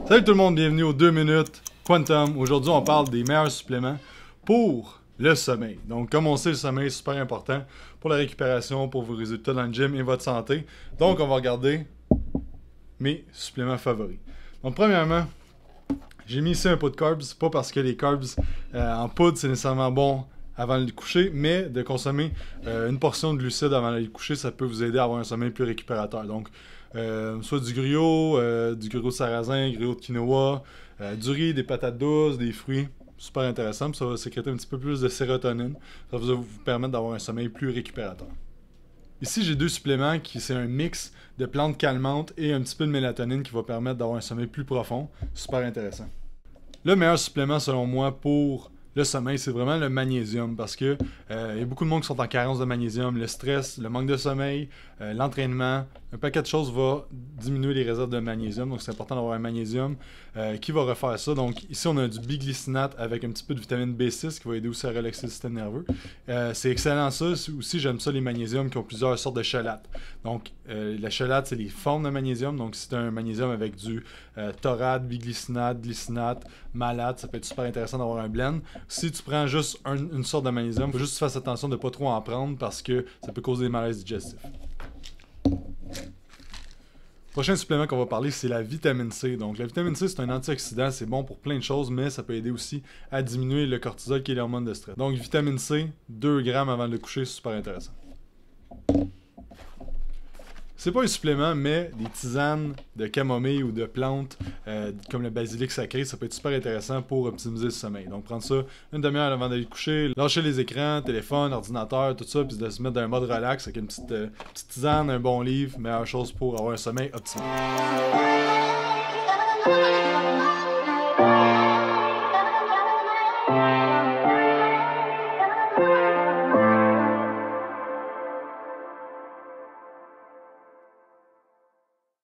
Salut tout le monde, bienvenue aux 2 minutes Quantum. Aujourd'hui, on parle des meilleurs suppléments pour le sommeil. Donc, comme on sait, le sommeil est super important pour la récupération, pour vos résultats dans le gym et votre santé. Donc, on va regarder mes suppléments favoris. Donc, premièrement, j'ai mis ici un pot de carbs. Pas parce que les carbs en poudre, c'est nécessairement bon avant le coucher, mais de consommer une portion de glucides avant le coucher, ça peut vous aider à avoir un sommeil plus récupérateur. Donc, soit du griot sarrasin, griot de quinoa, du riz, des patates douces, des fruits. Super intéressant, ça va sécréter un petit peu plus de sérotonine. Ça va vous permettre d'avoir un sommeil plus récupérateur. Ici, j'ai deux suppléments qui c'est un mix de plantes calmantes et un petit peu de mélatonine qui va permettre d'avoir un sommeil plus profond. Super intéressant. Le meilleur supplément selon moi pour le sommeil, c'est vraiment le magnésium parce que y a beaucoup de monde qui sont en carence de magnésium. Le stress, le manque de sommeil, l'entraînement, un paquet de choses va diminuer les réserves de magnésium. Donc c'est important d'avoir un magnésium qui va refaire ça. Donc ici on a du biglycinate avec un petit peu de vitamine B6 qui va aider aussi à relaxer le système nerveux. C'est excellent ça. Aussi j'aime ça les magnésiums qui ont plusieurs sortes de chelates. Donc la chelate c'est les formes de magnésium. Donc si c'est un magnésium avec du taurate, biglycinate, glycinate, malate, ça peut être super intéressant d'avoir un blend. Si tu prends juste une sorte de magnésium, il faut juste que tu fasses attention de ne pas trop en prendre parce que ça peut causer des malaises digestifs. Prochain supplément qu'on va parler, c'est la vitamine C. Donc la vitamine C, c'est un antioxydant, c'est bon pour plein de choses, mais ça peut aider aussi à diminuer le cortisol qui est l'hormone de stress. Donc vitamine C, 2 grammes avant le coucher, c'est super intéressant. C'est pas un supplément, mais des tisanes de camomille ou de plantes comme le basilic sacré, ça peut être super intéressant pour optimiser le sommeil. Donc prendre ça une demi-heure avant d'aller coucher, lâcher les écrans, téléphone, ordinateur, tout ça, puis de se mettre dans un mode relax avec une petite tisane, un bon livre, meilleure chose pour avoir un sommeil optimal.